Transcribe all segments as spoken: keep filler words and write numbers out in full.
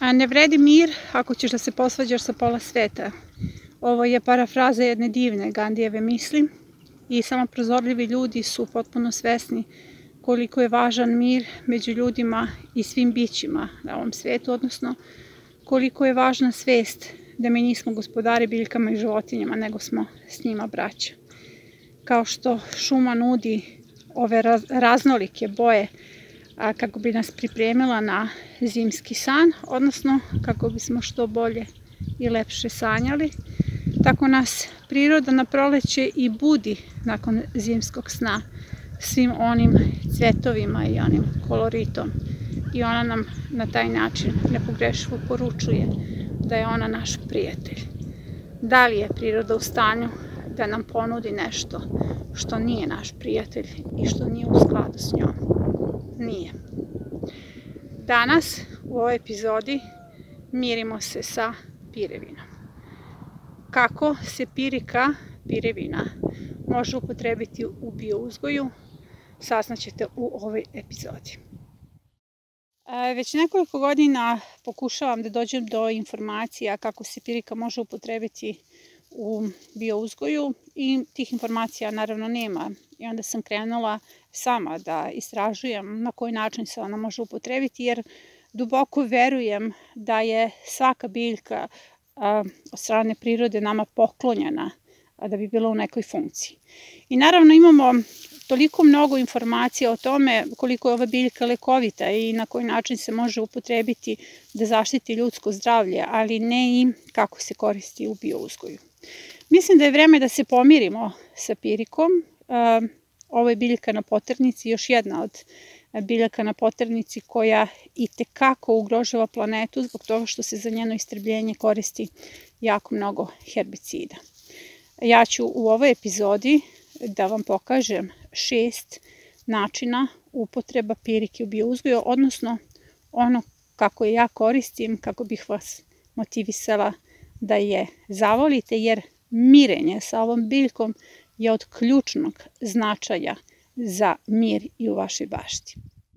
Ne vredi mir ako ćeš da se posvađaš sa pola sveta. Ovo je parafraza jedne divne Gandijeve misli i samo prozorljivi ljudi su potpuno svesni koliko je važan mir među ljudima i svim bićima na ovom svetu, odnosno koliko je važna svest da mi nismo gospodari biljkama i životinjama, nego smo s njima braća. Kao što šuma nudi ove raznolike boje kako bi nas pripremila na zimski san, odnosno kako bismo što bolje i lepše sanjali, tako nas priroda na proleće i budi nakon zimskog sna svim onim cvetovima i onim koloritom. I ona nam na taj način nepogrešivo poručuje da je ona naš prijatelj. Da li je priroda u stanju da nam ponudi nešto što nije naš prijatelj i što nije u skladu s njom? Nije. Danas u ovoj epizodi mirimo se sa pirevinom. Kako se pirika, pirevina, može upotrebiti u biouzgoju, saznaćete u ovoj epizodi. Već nekoliko godina pokušavam da dođem do informacija kako se pirika može upotrebiti u biouzgoju i tih informacija naravno nema. I onda sam krenula sama da istražujem na koji način se ona može upotrebiti, jer duboko verujem da je svaka biljka od strane prirode nama poklonjena da bi bila u nekoj funkciji. I naravno imamo toliko mnogo informacija o tome koliko je ova biljka lekovita i na koji način se može upotrebiti da zaštiti ljudsko zdravlje, ali ne i kako se koristi u biouzgoju. Mislim da je vreme da se pomirimo sa pirikom. Ovo je biljka na poternici, još jedna od biljaka na poternici koja i tekako ugrožava planetu zbog toga što se za njeno istrebljenje koristi jako mnogo herbicida. Ja ću u ovoj epizodi da vam pokažem šest načina upotreba pirike u biouzgoju, odnosno ono kako je ja koristim, kako bih vas motivisala da je zavolite, jer mirenje sa ovom biljkom je od ključnog značaja za mir i u vašoj bašti.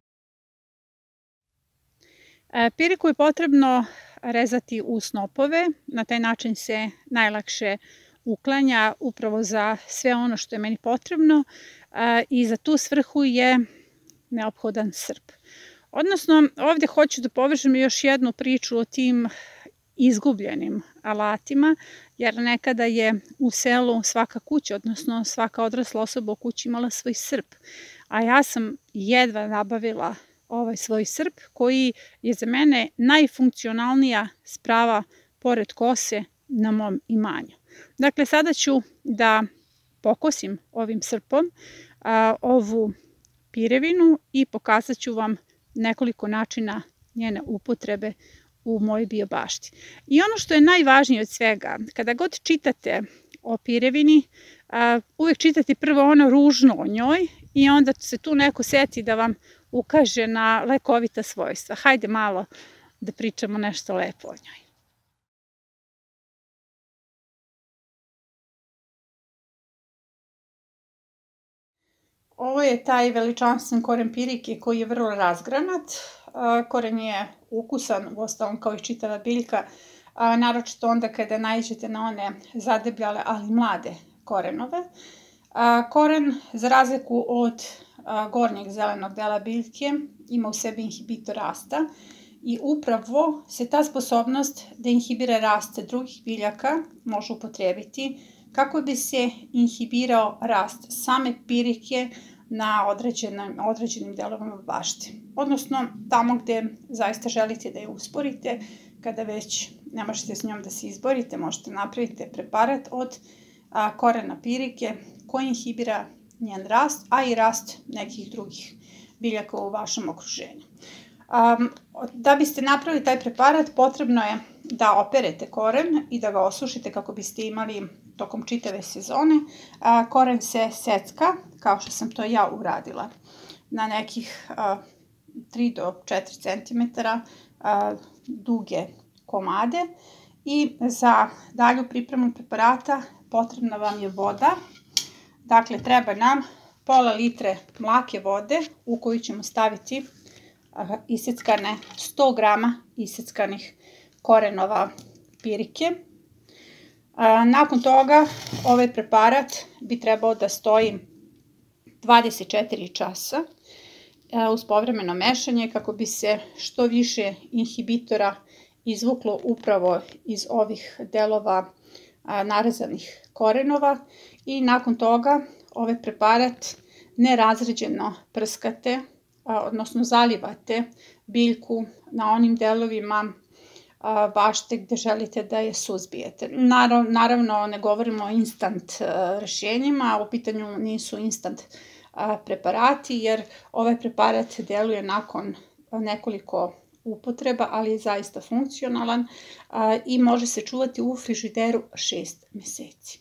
Piriku je potrebno rezati u snopove, na taj način se najlakše uklanja upravo za sve ono što je meni potrebno i za tu svrhu je neophodan srp. Odnosno, ovdje hoću da povežem još jednu priču o tim izgubljenim alatima, jer nekada je u selu svaka kuća, odnosno svaka odrasla osoba u kući imala svoj srp, a ja sam jedva nabavila ovaj svoj srp koji je za mene najfunkcionalnija sprava pored kose na mom imanju. Dakle, sada ću da pokosim ovim srpom a, ovu pirevinu i pokazat ću vam nekoliko načina njene upotrebe u mojoj biobašti. I ono što je najvažnije od svega, kada god čitate o pirevini, a, uvijek čitate prvo ono ružno o njoj i onda se tu neko seti da vam ukaže na lekovita svojstva. Hajde malo da pričamo nešto lepo o njoj. Ovo je taj veličanstven koren pirike koji je vrlo razgranat. Koren je ukusan, uostalom kao i čitava biljka, naročito onda kada naiđete na one zadebljale, ali mlade korenove. Koren, za razliku od gornjeg zelenog dela biljke, ima u sebi inhibitor rasta i upravo se ta sposobnost da inhibira rast drugih biljaka može upotrebiti kako bi se inhibirao rast same pirike na određenim, određenim delovima bašte. Odnosno, tamo gde zaista želite da je usporite, kada već ne možete s njom da se izborite, možete napraviti preparat od a, korena pirike koji inhibira njen rast, a i rast nekih drugih biljaka u vašem okruženju. Um, da biste napravili taj preparat, potrebno je da operete koren i da ga osušite kako biste imali tokom čitave sezone. Uh, koren se secka, kao što sam to ja uradila, na nekih uh, tri do četiri centimetra uh, duge komade i za dalju pripremu preparata potrebna vam je voda. Dakle, treba nam pola litre mlake vode u koju ćemo staviti iseckane sto grama iseckanih korenova pirike. Nakon toga ovaj preparat bi trebao da stoji dvadeset četiri časa uz povremeno mešanje kako bi se što više inhibitora izvuklo upravo iz ovih delova narezanih korenova i nakon toga ovaj preparat nerazređeno prskate, odnosno zalivate biljku na onim delovima bašte gde želite da je suzbijete. Naravno, ne govorimo o instant rešenjima, u pitanju nisu instant preparati, jer ovaj preparat deluje nakon nekoliko upotreba, ali je zaista funkcionalan i može se čuvati u frižideru šest meseci.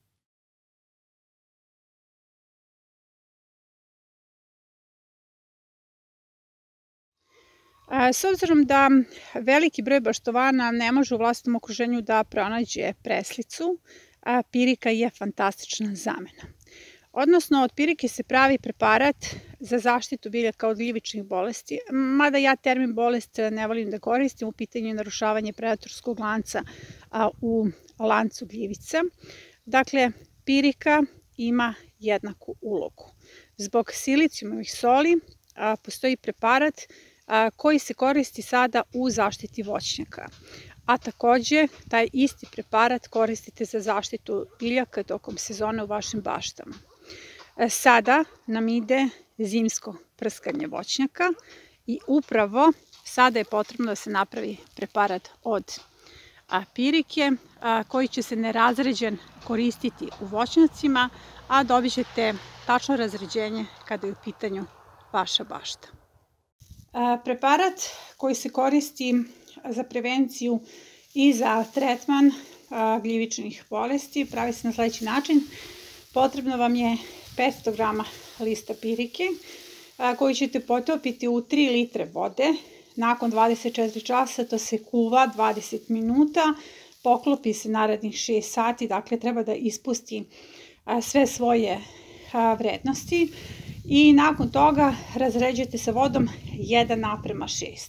S obzirom da veliki broj baštovana ne može u vlastnom okruženju da pronađe preslicu, pirika je fantastična zamena. Odnosno, od pirike se pravi preparat za zaštitu biljaka od gljivičnih bolesti, mada ja termin bolest ne volim da koristim, u pitanju je narušavanje predatorskog lanca u lancu gljivica. Dakle, pirika ima jednaku ulogu. Zbog silicijumovih soli postoji preparat koji se koristi sada u zaštiti voćnjaka. A takođe, taj isti preparat koristite za zaštitu biljaka tokom sezone u vašim baštama. Sada nam ide zimsko prskanje voćnjaka i upravo sada je potrebno da se napravi preparat od pirike koji će se nerazređen koristiti u voćnjacima, a dobit ćete tačno razređenje kada je u pitanju vaša bašta. Preparat koji se koristi za prevenciju i za tretman gljivičnih bolesti pravi se na sledeći način. Potrebno vam je petsto grama lista pirike koju ćete potopiti u tri litre vode. Nakon dvadeset četiri časa to se kuva dvadeset minuta, poklopi se narednih šest sati, dakle treba da ispusti sve svoje vrednosti. I nakon toga razređujete sa vodom jedan naprema šest.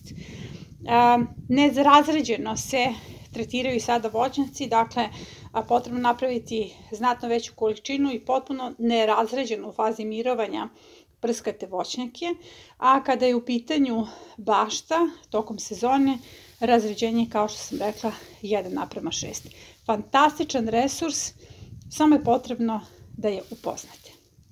Nerazređeno se tretiraju sada voćnjaci, dakle potrebno napraviti znatno veću količinu i potpuno nerazređeno u fazi mirovanja prskate voćnjake, a kada je u pitanju bašta tokom sezone, razređenje, kao što sam rekla, jedan naprema šest. Fantastičan resurs, samo je potrebno da je upoznate.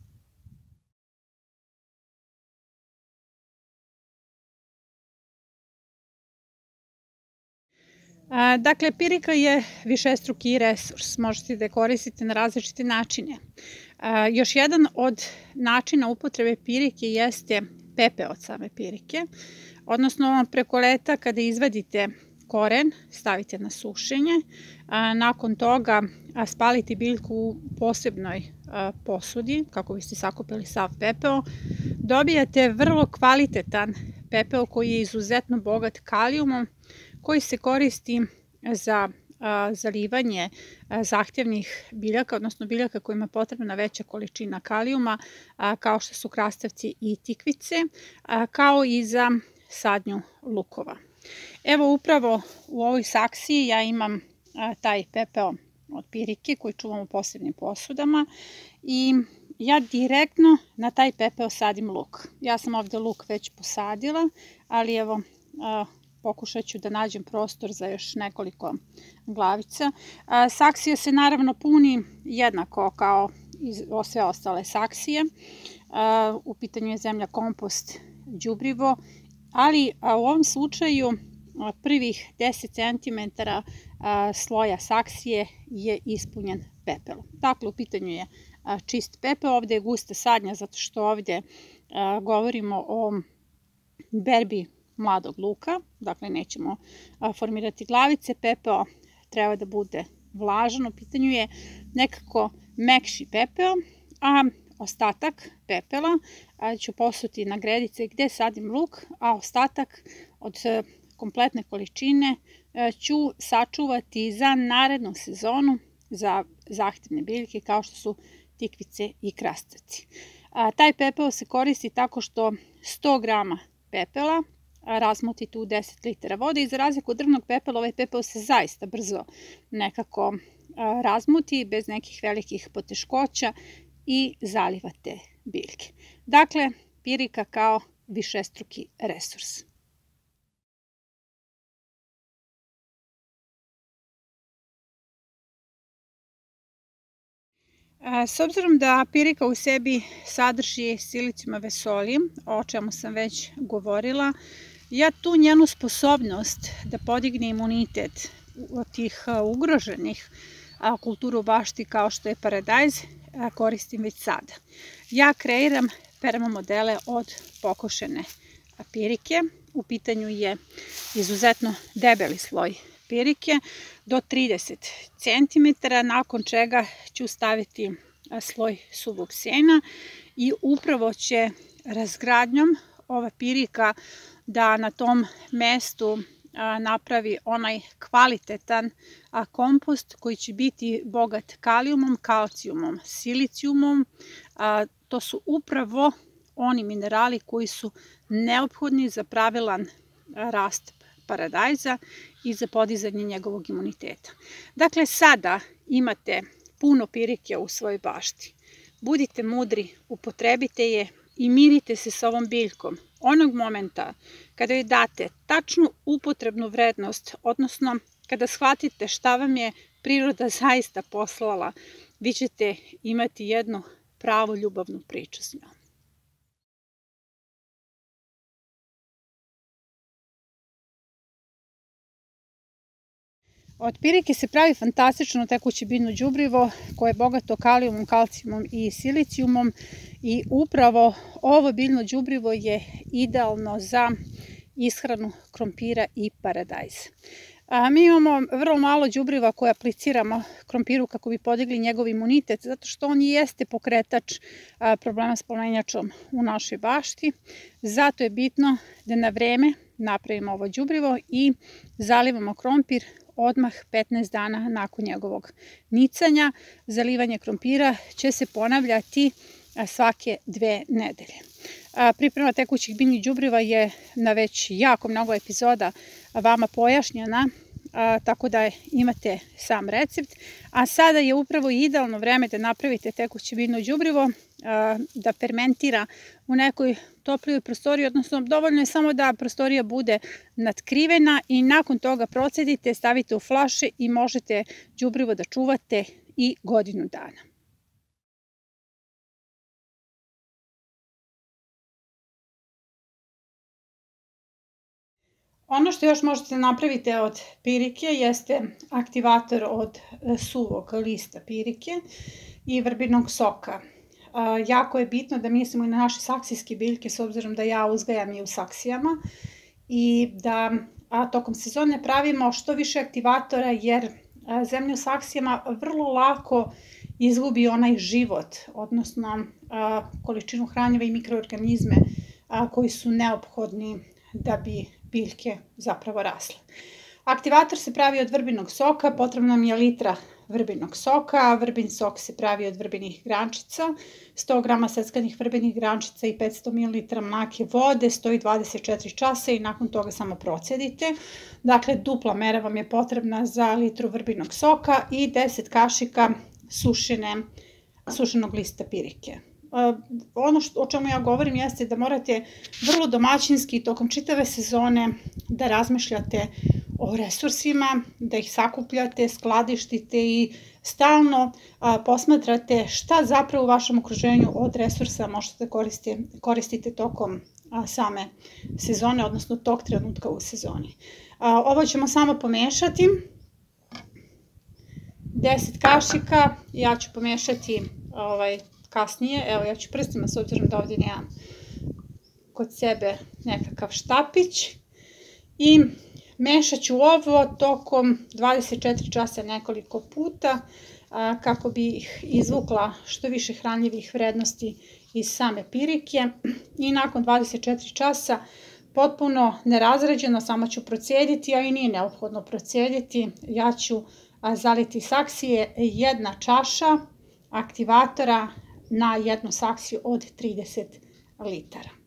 Dakle, pirika je višestruki resurs, možete da je koristite na različite načine. Još jedan od načina upotrebe pirike jeste pepeo od same pirike, odnosno preko leta kada izvadite koren, stavite na sušenje, nakon toga spalite biljku u posebnoj posudi kako biste sakupili sav pepeo, dobijate vrlo kvalitetan pepeo koji je izuzetno bogat kalijumom, koji se koristi za zalivanje zahtevnih biljaka, odnosno biljaka kojima je potrebna veća količina kalijuma, kao što su krastavci i tikvice, kao i za sadnju lukova. Evo upravo u ovoj saksiji ja imam taj pepeo od pirike koji čuvam u posebnim posudama i ja direktno na taj pepeo sadim luk. Ja sam ovde luk već posadila, ali evo pokušat ću da nađem prostor za još nekoliko glavica. Saksija se naravno puni jednako kao i sve ostale saksije. U pitanju je zemlja, kompost, đubrivo, ali u ovom slučaju prvih deset centimetara sloja saksije je ispunjen pepelom. Dakle, u pitanju je čist pepeo, ovde je gusta sadnja zato što ovde govorimo o berbi mladog luka, dakle nećemo formirati glavice, pepeo treba da bude vlažan, u pitanju je nekako mekši pepeo, a ostatak pepela ću posuti na gredice gde sadim luk, a ostatak od kompletne količine ću sačuvati za narednu sezonu za zahtevne biljke kao što su tikvice i krastavci. Taj pepeo se koristi tako što sto grama pepela razmotite u deset litara vode i za razliku od drvnog pepela, ovaj pepeo se zaista brzo nekako razmuti bez nekih velikih poteškoća i zalivate biljke. Dakle, pirika kao višestruki resurs. S obzirom da pirika u sebi sadrži silicijumove soli, o čemu sam već govorila, ja tu njenu sposobnost da podigne imunitet od tih ugroženih kultura u bašti kao što je paradajz koristim već sada. Ja kreiram permamodele od pokošene pirike. U pitanju je izuzetno debeli sloj pirike do trideset centimetara, nakon čega ću staviti sloj suvog sjena i upravo će razgradnjom ova pirika da na tom mestu napravi onaj kvalitetan kompost koji će biti bogat kalijumom, kalcijumom, silicijumom. To su upravo oni minerali koji su neophodni za pravilan rast paradajza i za podizanje njegovog imuniteta. Dakle, sada imate puno pirike u svojoj bašti. Budite mudri, upotrebite je i mirite se sa ovom biljkom. Onog momenta kada joj date tačnu upotrebnu vrednost, odnosno kada shvatite šta vam je priroda zaista poslala, vi ćete imati jednu pravu ljubavnu priču s njom. Od pirike se pravi fantastično tekuće biljno đubrivo koje je bogato kalijumom, kalcijumom i silicijumom i upravo ovo biljno đubrivo je idealno za ishranu krompira i paradajza. Mi imamo vrlo malo đubriva koje apliciramo krompiru kako bi podigli njegov imunitet, zato što on jeste pokretač problema s polenjačom u našoj bašti. Zato je bitno da na vreme napravimo ovo đubrivo i zalivamo krompir odmah petnaest dana nakon njegovog nicanja. Zalivanje krompira će se ponavljati svake dve nedelje. Priprema tekućih biljnih đubriva je na već jako mnogo epizoda vama pojašnjena, tako da imate sam recept. A sada je upravo idealno vreme da napravite tekuće biljno đubrivo, da fermentira u nekoj toplijoj prostoriji, odnosno dovoljno je samo da prostorija bude natkrivena i nakon toga procedite, stavite u flaše i možete đubrivo da čuvate i godinu dana. Ono što još možete napraviti od pirike jeste aktivator od suvog lista pirike i vrbinog soka. Jako je bitno da mislimo i na naše saksijske biljke, s obzirom da ja uzgajam i u saksijama, i da tokom sezone pravimo što više aktivatora, jer zemlja u saksijama vrlo lako izgubi onaj život, odnosno količinu hranjiva i mikroorganizme koji su neophodni da bi biljke zapravo rasle. Aktivator se pravi od vrbinog soka, potrebno nam je litra vrbinog soka, vrbin sok se pravi od vrbinih grančica, sto grama seckanih vrbinih grančica i petsto mililitara mlake vode, stoji dvadeset četiri časa i nakon toga samo procedite. Dakle, dupla mera vam je potrebna za litru vrbinog soka i deset kašika sušenog lista pirike. Ono o čemu ja govorim jeste da morate vrlo domaćinski tokom čitave sezone da razmišljate o resursima, da ih sakupljate, skladištite i stalno posmatrate šta zapravo u vašem okruženju od resursa možete koristiti tokom same sezone, odnosno tog trenutka u sezoni. Ovo ćemo samo pomešati. deset kašika, ja ću pomešati kasnije, evo ja ću prstima, s obzirom da ovdje nemam kod sebe nekakav štapić, i mešat ću ovo tokom dvadeset četiri časa nekoliko puta kako bi izvukla što više hranljivih vrednosti iz same pirike, i nakon dvadeset četiri časa potpuno nerazređeno, samo ću procediti, a i nije neophodno procediti, ja ću zaliti saksije, jedna čaša aktivatora na jednu saksiju od trideset litara.